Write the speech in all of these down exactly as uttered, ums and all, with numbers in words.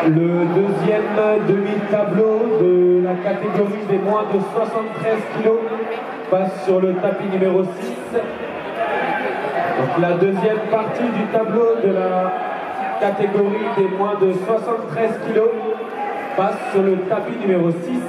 Le deuxième demi-tableau de la catégorie des moins de soixante-treize kilos passe sur le tapis numéro six. Donc la deuxième partie du tableau de la catégorie des moins de soixante-treize kilos passe sur le tapis numéro six.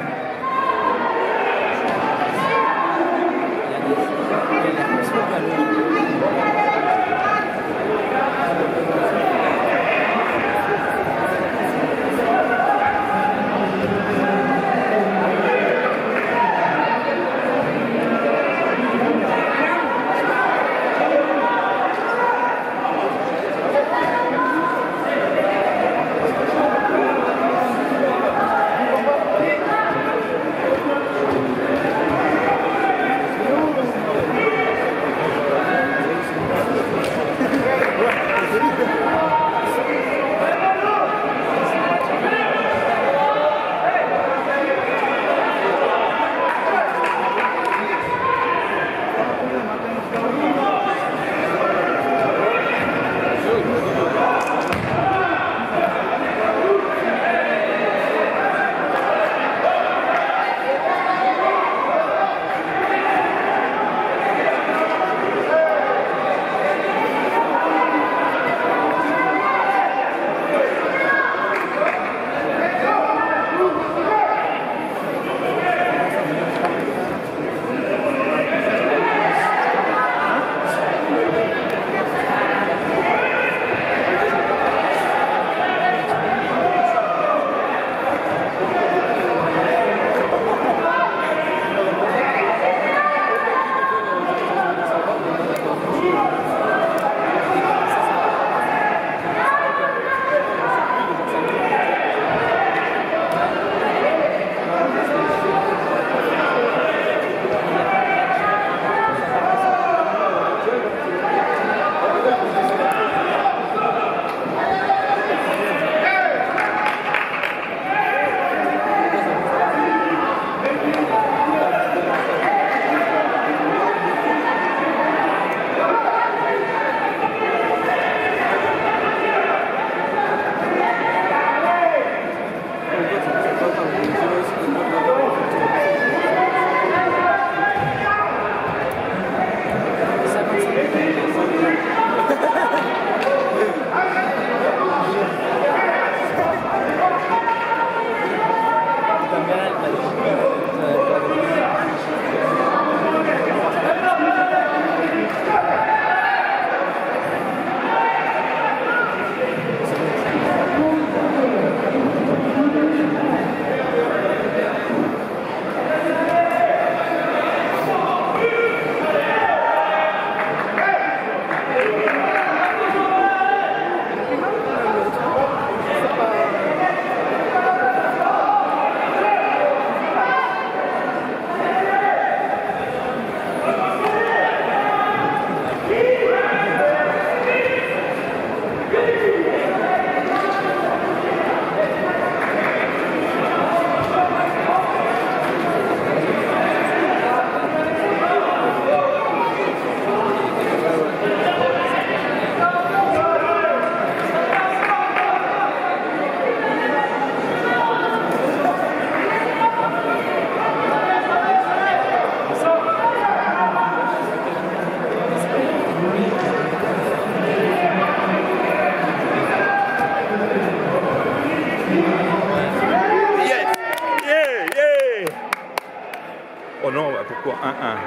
Oh non, pourquoi un un?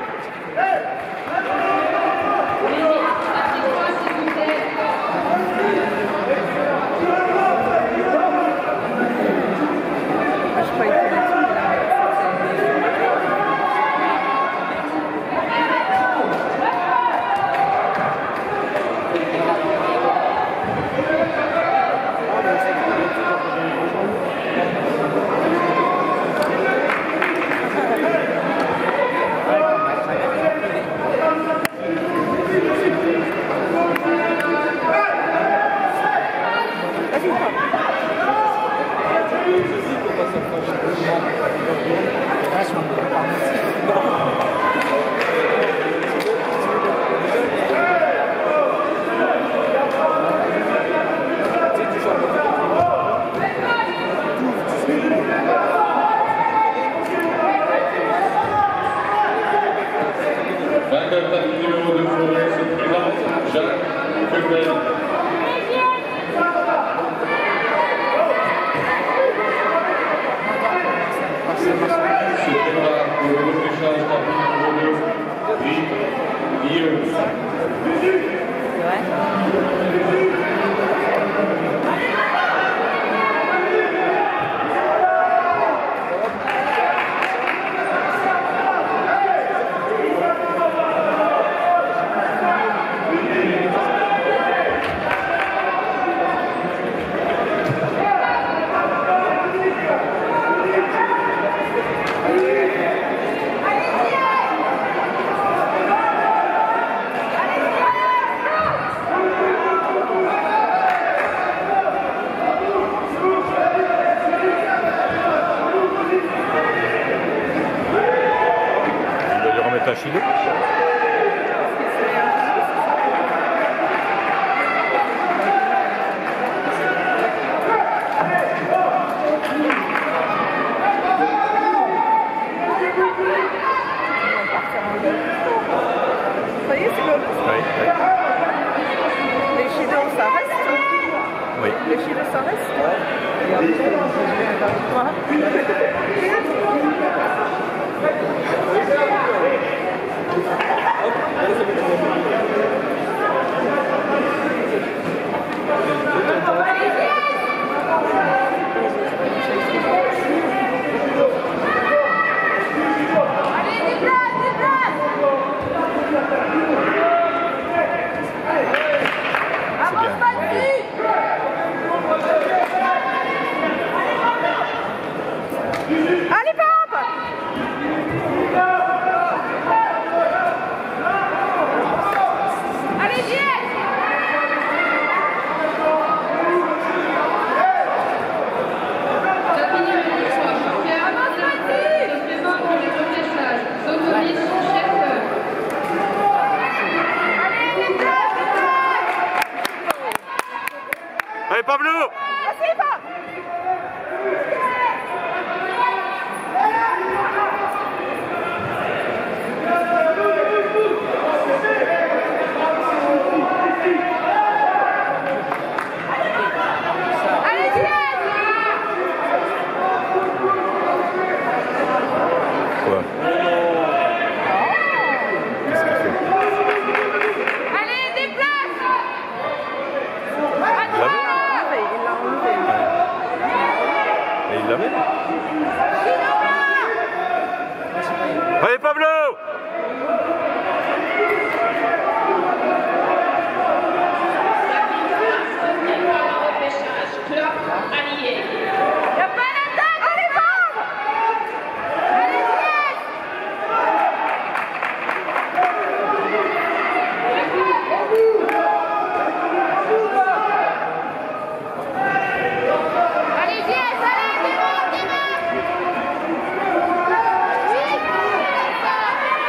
Chilo. Ça y est, c'est le... Oui, oui. Les Chilo, ça reste? Oui. Les Chilo, ça reste? Et après, on se allez, papa! Allez, viens! Allez, Pablo! Vas-y, papa! Quoi? Qu'est-ce qu'il fait? Allez, déplace! Il l'avait? Il l'a enlevé. Et il l'avait? Allez, Pablo! Y'a pas d'attaque! Allez, papa! Allez, viens! Allez, viens! Allez, démarre, démarre! Vite!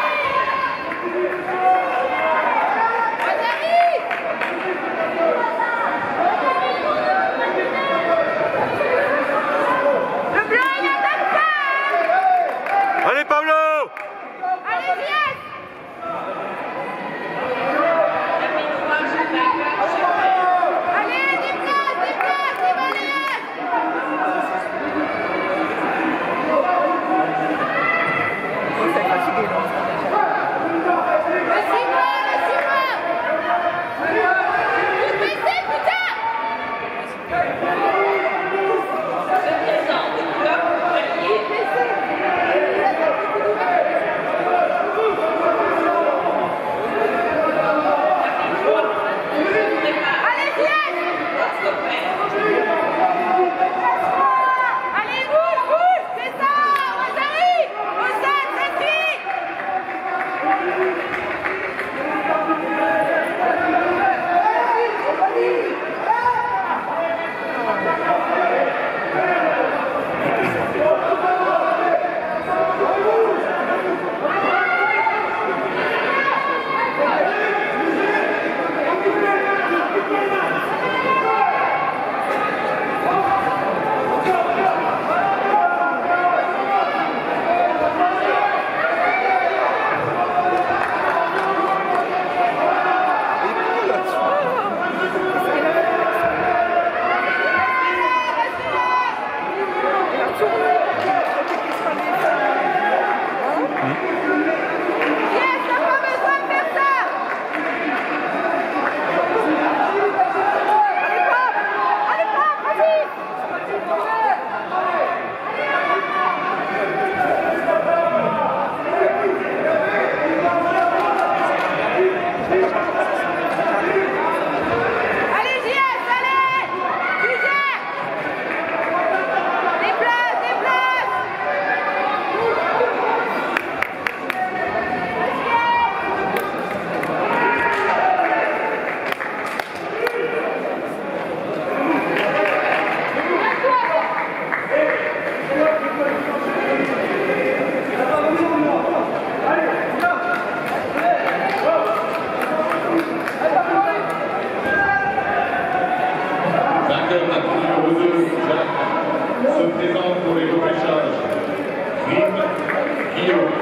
se présente pour les repêchages. Rim Guillaume.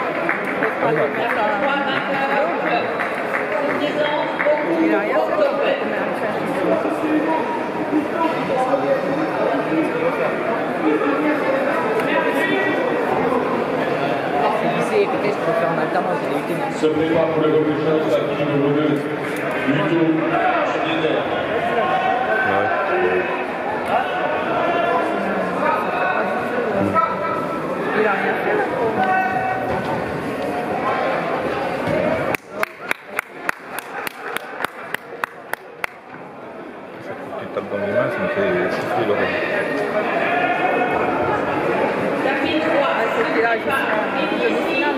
Se prépare pour le repêchage la fille numéro deux, Ludo Schneider. Il a rien fait. Tu tapes dans les mains, ça me fait souffler l'oreille. C'est là, il faut